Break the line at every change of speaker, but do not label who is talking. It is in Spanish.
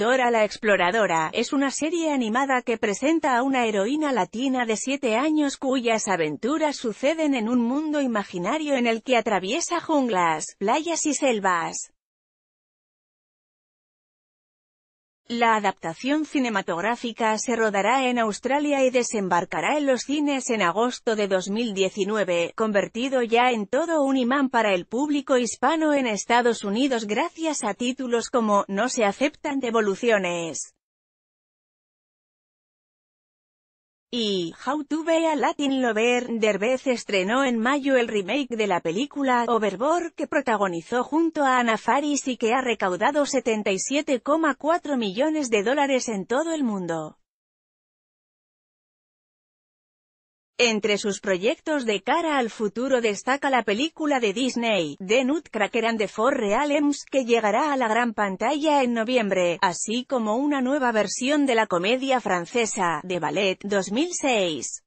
Dora la Exploradora es una serie animada que presenta a una heroína latina de 7 años cuyas aventuras suceden en un mundo imaginario en el que atraviesa junglas, playas y selvas. La adaptación cinematográfica se rodará en Australia y desembarcará en los cines en agosto de 2019, convertido ya en todo un imán para el público hispano en Estados Unidos gracias a títulos como No se aceptan devoluciones y How to Be a Latin Lover. Derbez estrenó en mayo el remake de la película Overboard, que protagonizó junto a Anna Faris y que ha recaudado $77,4 millones en todo el mundo. Entre sus proyectos de cara al futuro destaca la película de Disney, The Nutcracker and the Four Realms, que llegará a la gran pantalla en noviembre, así como una nueva versión de la comedia francesa, The Ballet, 2006.